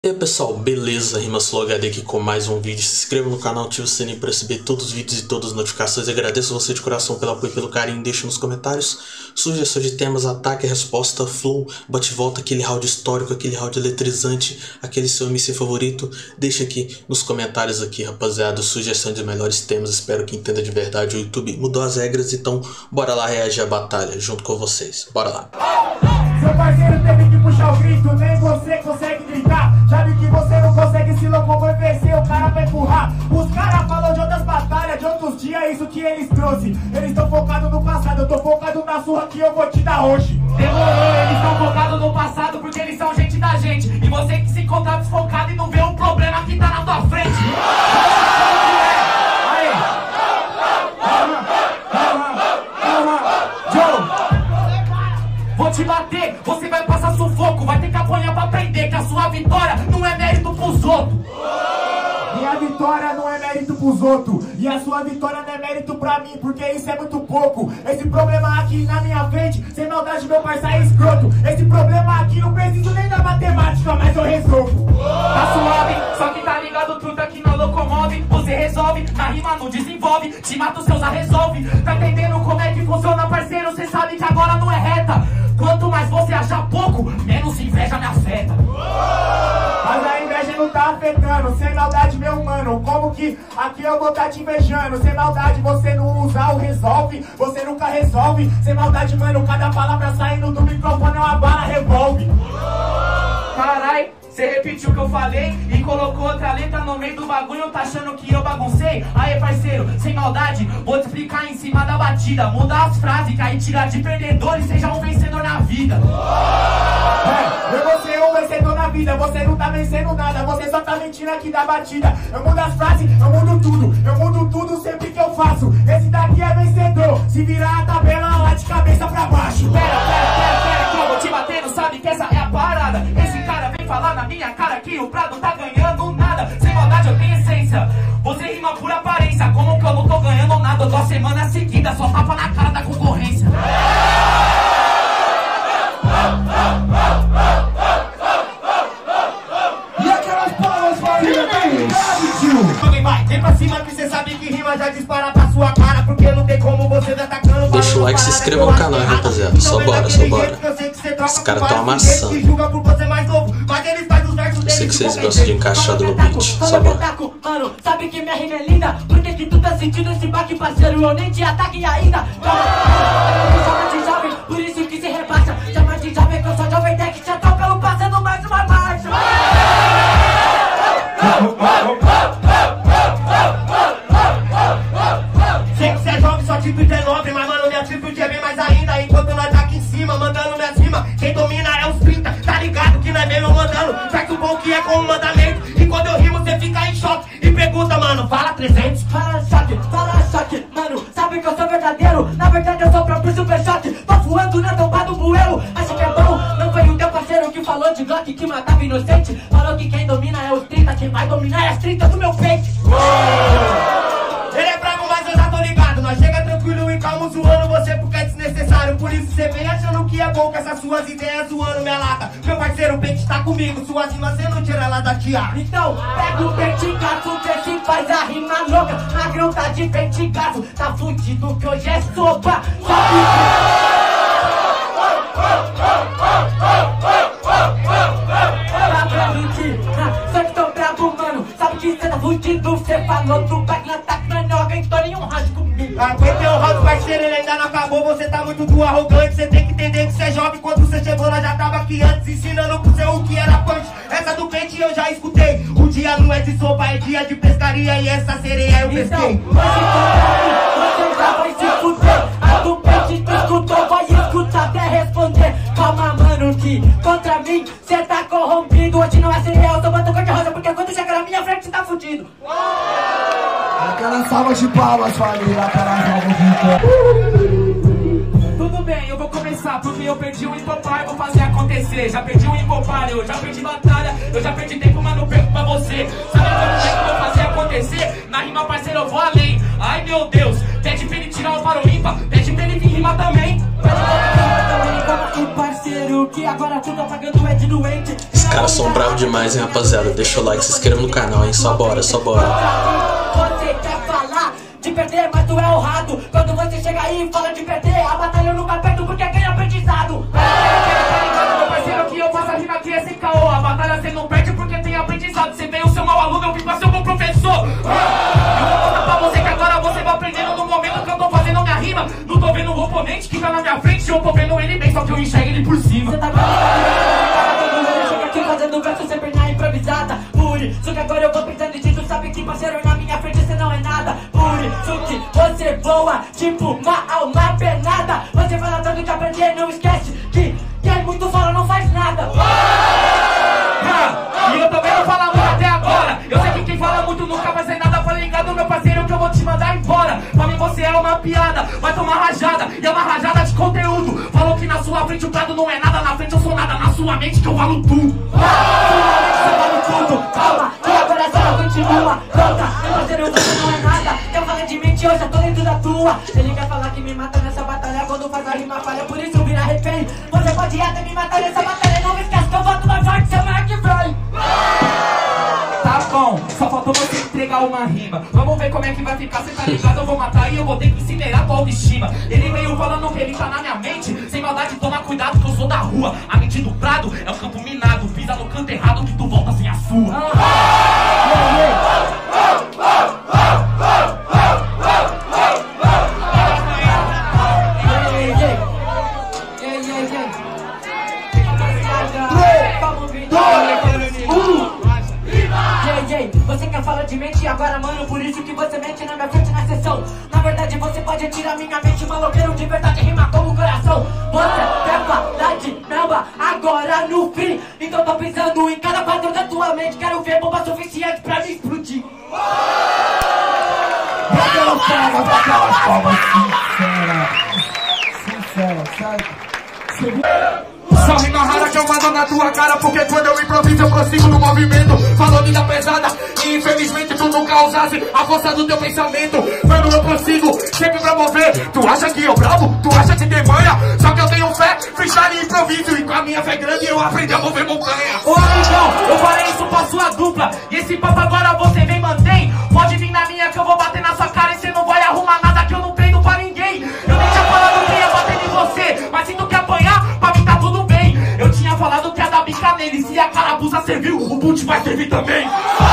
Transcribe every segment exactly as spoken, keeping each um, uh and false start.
E aí pessoal, beleza? RimaSlowHD aqui com mais um vídeo. Se inscreva no canal, ative o sininho para receber todos os vídeos e todas as notificações. Eu agradeço você de coração pelo apoio e pelo carinho. Deixe nos comentários sugestões de temas, ataque, resposta, flow, bate-volta, aquele round histórico, aquele round eletrizante, aquele seu M C favorito. Deixe aqui nos comentários aqui, rapaziada, sugestões de melhores temas. Espero que entenda de verdade. O YouTube mudou as regras, então bora lá reagir à batalha junto com vocês. Bora lá. Seu parceiro teve que puxar o grito, nem você consegue gritar. Já vi que você não consegue se locomover, o cara vai empurrar. Os caras falam de outras batalhas, de outros dias, isso que eles trouxe. Eles estão focados no passado, eu tô focado na surra que eu vou te dar hoje. Demorou, eles estão focados no passado porque eles são gente da gente. E você que se encontra desfocado e não vê o problema que tá na tua frente. Aí. Joe. Vou te bater, você vai passar sufoco. Vai ter que apanhar pra aprender que a sua vitória não é mérito pros outros. Minha vitória não é mérito pros outros. E a sua vitória não é mérito pra mim, porque isso é muito pouco. Esse problema aqui na minha frente, sem maldade meu parceiro é escroto. Esse problema aqui não preciso nem da matemática, mas eu resolvo. Tá suave, só que tá ligado tudo aqui não locomove. Você resolve, na rima não desenvolve. Te mata os seus a resolve. Tá entendendo como é que funciona, parceiro? Cê sabe que agora não é reta. Quanto mais você achar pouco, menos inveja me afeta. Mas a inveja não tá afetando, sem maldade meu mano. Como que aqui eu vou tá te invejando? Sem maldade você não usa o resolve, você nunca resolve. Sem maldade mano, cada palavra saindo do microfone é uma bala revolve. Carai, cê repetiu o que eu falei e colocou outra letra no meio do bagulho, tá achando que eu baguncei? Aê parceiro, sem maldade, vou te explicar em cima da batida. Muda as frases, que aí tira de perdedor e seja um vencedor na vida. É, eu vou ser um vencedor na vida, você não tá vencendo nada, você só tá mentindo aqui da batida. Eu mudo as frases, eu mudo tudo, eu mudo tudo sempre que eu faço. Esse daqui é vencedor, se virar a tabela lá de cabeça pra baixo. Pera, pera, pera, pera, que eu vou te bater, não sabe que essa é a parada. Esse cara vem falar na minha cara que o Prado tá ganhando nada. Sem maldade eu tenho essência, você rima por aparência. Como que eu não tô ganhando nada? Eu tô a semana seguida, só tapa na cara da concorrência. E aquelas palmas família, vem, vai, vem pra cima que cê sabe que rima já dispara pra sua cara. Porque não tem como você tá atacando. Deixa o like, se inscreva no canal, rapaziada. Só bora, só bora. Os caras tão amassando. Eu sei que vocês gostam de encaixado no beat. Só bora. Mano, sabe que minha rima é linda? Por que que tu tá sentindo esse baque, parceiro? Eu nem te ataque ainda. Chama de jovem, por isso que se rebaixa. Chama de jovem que eu sou jovem tech, te atropelo passando mais uma marcha. Sei que cê é jovem, sua atitude é nobre, mas mano, minha atitude é bem mais ainda. Enquanto nós tá aqui em cima, mandando minhas rimas, quem domina é os trinta, tá ligado que não é mesmo mandando. Faz o bom que é com o mandamento. E quando eu rimo, cê fica em choque e pergunta, mano, fala trezentos. Fala choque, fala choque, mano, sabe que eu sou verdadeiro. Na verdade eu sou o próprio super choque. Tô voando na tomba do bueiro, acho que é bom. Não foi o teu parceiro que falou de Glock que matava inocente. Falou que quem domina é os trinta, quem vai dominar é as trinta do meu peito. Ele é bravo, mas eu já tô ligado. Nós chega tranquilo e calmo zoando você porque é desnecessário. Por isso cê vem achando que é bom com essas suas ideias zoando minha lata. Meu parceiro, o pente tá comigo, suas rimas cê não tira ela da tia. Então pega o pentigaço, vê se faz a rima louca. Magrão tá de pentigaço, tá fudido que hoje é sopa. Sabe Tá pra mentir, ah, só que tô bravo, mano. Sabe que cê tá fudido, cê falou do back na ataque, mas não aguentou nenhum round comigo. Aguentei o round, parceiro, ele ainda não acabou. Você tá muito do arrogante, cê tem que entender que cê é jovem. Quando cê chegou, nós já tava aqui antes, ensinando pro seu o que era punch. Essa do pente eu já escutei. O dia não é de sopa, é dia de pescaria. E essa sereia eu pesquei. Então, você já vai se fuder. A do pente tu escutou, vai escutar até responder. Calma, mano, que contra mim cê tá corrompido. Hoje não é cereal, eu tô batendo cor de rosa, porque quando chegar na minha frente cê tá fudido. Aquela salva de palmas, família, aquela salva de palmas. Tudo bem, eu vou começar porque eu perdi um empopar, vou fazer acontecer. Já perdi um empopar, eu já perdi batalha, eu já perdi tempo, mas não perco pra você. Sabe como é que eu vou fazer acontecer? Na rima, parceiro, eu vou além. Ai meu Deus, pede pra ele tirar o para o ímpar, pede pra ele vir rimar também. Pede pra ele vir rimar também, calma aí, parceiro, que agora tu tá pagando é de doente. caras são bravos demais, hein, rapaziada. Deixa o like, se inscreva no canal, hein. Só bora, só bora. Você quer falar de perder, mas tu é honrado. Quando você chega aí e fala de perder, a batalha eu nunca perdo porque ganha aprendizado. Meu parceiro, que eu faço a rima aqui é sem caô. A batalha cê não perde porque tem aprendizado. Você veio ser mau aluno, eu vim pra ser um bom professor. Eu vou mostrar pra você que agora você vai aprendendo no momento que eu tô fazendo minha rima. Não tô vendo o oponente que tá na minha frente, eu tô vendo ele bem, só que eu enxergo ele por cima. Você tá vendo? Chega aqui fazendo verso sempre na improvisada. Por isso que agora eu vou pensando disso. Sabe que parceiro na minha frente você não é nada. Por isso que você voa tipo uma alma penada. Você fala tanto de aprender, não esquece que quem muito fala não faz nada. E eu também não falo muito até agora. Eu sei que quem fala muito nunca vai ser nada. Fala ligado, meu parceiro, que eu vou te mandar embora. Pra mim você é uma piada, vai tomar rajada. E é uma rajada de conteúdo. Falou que na sua frente o prado não é nada. Na frente eu sou nada, na sua mente que eu valo tudo. Calma, que agora essa continua. Pronta, meu parceiro, você não é nada. Eu falei de mente, eu já tô dentro da tua. Ele quer falar que me mata nessa batalha quando faz a rima falha, por isso vira refém. Você pode até me matar nessa batalha, não me esquece que eu volto mais forte semana que vem. Tá bom, só faltou você entregar uma rima. Vamos ver como é que vai ficar, cê tá ligado? Eu vou matar e eu vou ter que incinerar tua autoestima. Ele veio falando que ele tá na minha mente. Sem maldade, toma cuidado que eu sou da rua. A mente do prado é um campo minado. Pisa no canto errado que tu volta sem a sua. Você quer falar de mente agora, mano, por isso que você mente na minha frente na sessão. Na verdade você pode tirar minha mente, maloqueiro de verdade rima como coração. Você quer falar de namba agora no fim, então tô pensando em cada quadro da tua mente. Quero ver bomba suficiente pra me explodir. Aquelas palmas, aquelas palmas sinceras, sinceras, sabe? Só rima rara que eu mando na tua cara, porque quando eu improviso eu prossigo no movimento. Falou vida pesada e infelizmente tu nunca usasse a força do teu pensamento. Mano, eu prossigo sempre pra mover. Tu acha que eu bravo? Tu acha que tem manha? Só que eu tenho fé, freestyle e improviso. E com a minha fé grande eu aprendi a mover montanha. Ô amigão, eu falei isso pra sua dupla. E esse papo agora você vem mantém. Pode vir na minha que eu vou bater na sua cara. E cê não vai arrumar nada que eu não treino pra ninguém. Eu nem tinha falado que ia bater em você, mas se tu quer apanhar, pra mim tá tudo bem. Eu tinha falado que ia dar bica nele. Se a carabuça serviu, o boot vai servir também.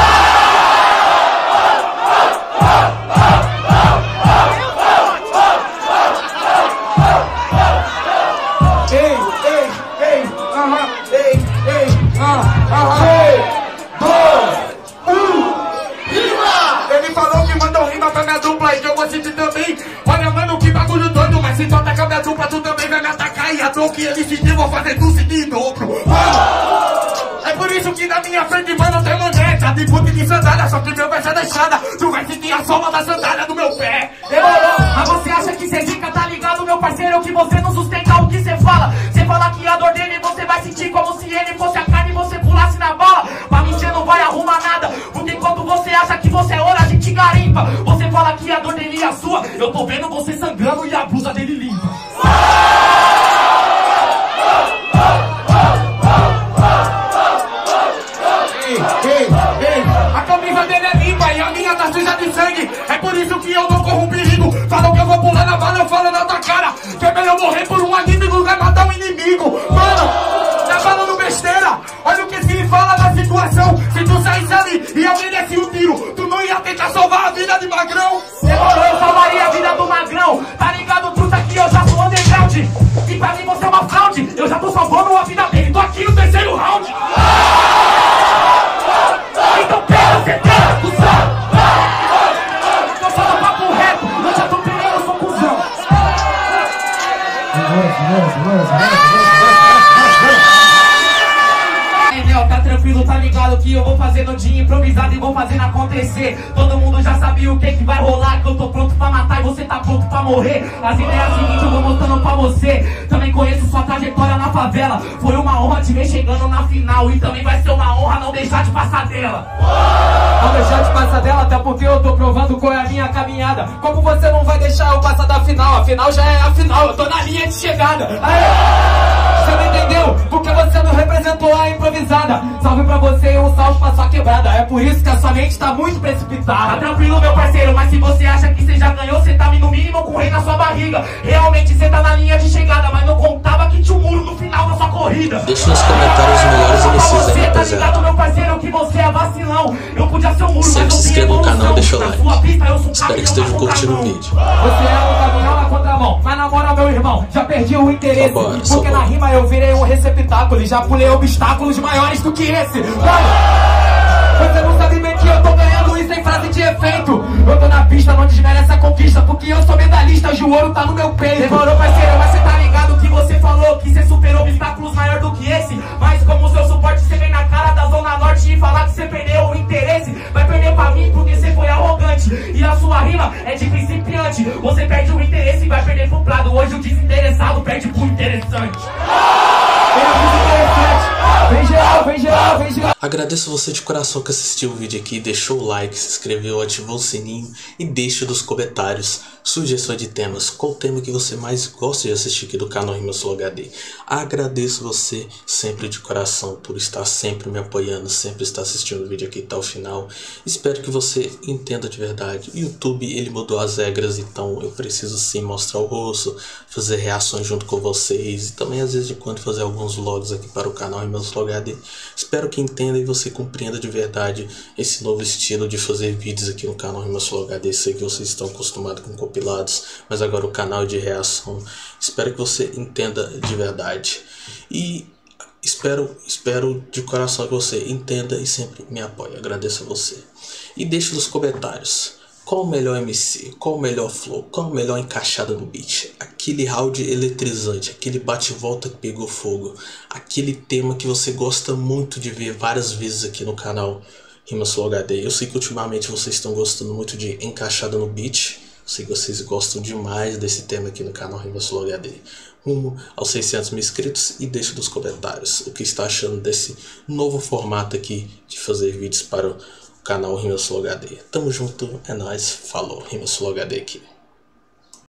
Ei, ei, ei, aham, ei, ei, aham, três, dois, um, rima! Ele falou que mandou rima pra minha dupla e que eu vou sentir também. Olha, mano, que bagulho doido. Mas se tu atacar minha dupla, tu também vai me atacar. E a dor que ele sentiu, vou fazer tu sentir em dobro. Mano, é por isso que na minha frente, mano, tem manete. De puta de sandália, só que meu pé já deixada. Tu vai sentir a sola da sandália do meu pé. Demorou, mas você acha que cê fica, tá ligado, meu parceiro? Que você não sustenta o que cê fala. Cê fala que a dor dele você vai sentir como se ele fosse a carne e você pulasse na bala. Pra mim cê não vai arrumar nada, porque enquanto você acha que você é ouro, a gente garimpa. Você fala que a dor dele é a sua, eu tô vendo você sangrando e a blusa dele limpa. A camisa dele é limpa e a minha tá suja de sangue. É por isso que eu não corro um perigo. Falam que eu vou pular na bala, eu falo na tua cara que é melhor morrer por um amigo do que matar um inimigo. Mano, tá falando besteira. Olha o que se fala na situação. Se tu saísse ali e alguém desse um tiro, tu não ia tentar salvar a vida de Magrão? Demorou, eu salvaria a vida do Magrão. Tá ligado, truta, que eu já sou underground. E pra mim você é uma fraude. Eu já tô salvando a vida dele, tô aqui no terceiro round. Então pega, cê tem cuzão. Eu falo papo reto, eu já tô pegando, eu sou cuzão. Tá tranquilo, tá ligado que eu vou fazendo de improvisado e vou fazendo acontecer. Todo mundo já sabia o que que vai rolar, que eu tô pronto pra matar e você tá pronto pra morrer. As ideias seguintes eu vou mostrando pra você. Também conheço sua trajetória na favela. Foi uma honra te ver chegando na final e também vai ser uma honra não deixar de passar dela. Não deixar de passar dela, até porque eu tô provando qual é a minha caminhada. Como você não vai deixar eu passar da final? A final já é a final, eu tô na linha de chegada. Aê! Você não entendeu, porque você não representou a improvisada. Salve pra você e um salve pra sua quebrada. É por isso que a sua mente tá muito precipitada. Tá tranquilo, meu parceiro, mas se você acha que você já ganhou, você tá no mínimo com o rei na sua barriga. Realmente você tá na linha de chegada, mas não contava que tinha um muro no final da sua corrida. Deixa nos comentários os melhores M Cs aí, Você tá rapaziada. ligado, meu parceiro, que você é vacilão. Eu podia ser um muro, Sempre mas eu se tenho inscreva no evolução. canal, deixa o Na like. sua pista, eu sou um Espero que caminhão estejam na curtindo o contramão. vídeo. Você é um caminhão na contramão, mas na moral, meu irmão, já perdi o interesse. Só bora, só Porque bora. na rima eu virei um receptáculo e já pulei obstáculos maiores do que esse. Mano, você não sabe bem que eu tô ganhando isso em frase de efeito. Eu tô na pista, não desmerece a conquista, porque eu sou medalhista, o ouro tá no meu peito. Demorou, parceiro, mas você tá ligado que você falou que você superou obstáculos maior do que esse. Mas como seu suporte, você vem na cara da Zona Norte e falar que você perdeu o interesse. Vai perder pra mim porque você foi arrogante. E a sua rima é de principiante. Você perde o interesse e vai perder pro prado. Hoje o desinteressado perde pro interessante. Vem geral, vem geral, vem geral. Agradeço você de coração que assistiu o vídeo aqui, deixou o like, se inscreveu, ativou o sininho e deixe nos comentários sugestões de temas. Qual o tema que você mais gosta de assistir aqui do canal Rima Sul H D? Agradeço você sempre de coração por estar sempre me apoiando, sempre estar assistindo o vídeo aqui até o final. Espero que você entenda de verdade. O YouTube, ele mudou as regras, então eu preciso sim mostrar o rosto, fazer reações junto com vocês e também às vezes de quando fazer alguns vlogs aqui para o canal Rima Sul H D. Espero que entenda e você compreenda de verdade esse novo estilo de fazer vídeos aqui no canal Rima Sul H D. Sei que vocês estão acostumados com compilados, mas agora o canal é de reação. Espero que você entenda de verdade. E espero, espero de coração que você entenda e sempre me apoie. Agradeço a você. E deixe nos comentários qual o melhor M C, qual o melhor flow, qual a melhor encaixada no beat. Aquele round eletrizante, aquele bate-volta que pegou fogo. Aquele tema que você gosta muito de ver várias vezes aqui no canal Rima Sul H D. Eu sei que ultimamente vocês estão gostando muito de encaixada no beat. Eu sei que vocês gostam demais desse tema aqui no canal Rima Sul H D. Rumo aos seiscentos mil inscritos e deixe nos comentários o que está achando desse novo formato aqui de fazer vídeos para o canal Rima Sul H D. Tamo junto, é nóis, falou, Rima Sul H D aqui.